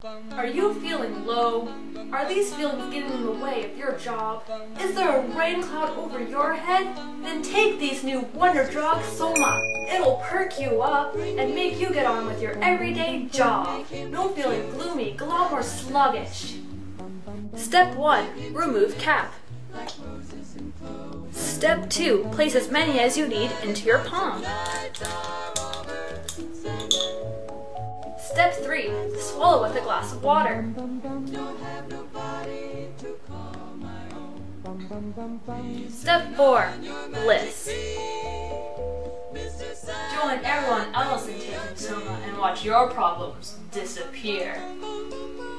Are you feeling low? Are these feelings getting in the way of your job? Is there a rain cloud over your head? Then take these new Wonder Drug Soma. It'll perk you up and make you get on with your everyday job. No feeling gloomy, glum, or sluggish. Step 1. Remove cap. Step 2. Place as many as you need into your palm. Step 3. Swallow with a glass of water. Step 4. Bliss. Join everyone else in taking Soma and watch your problems disappear.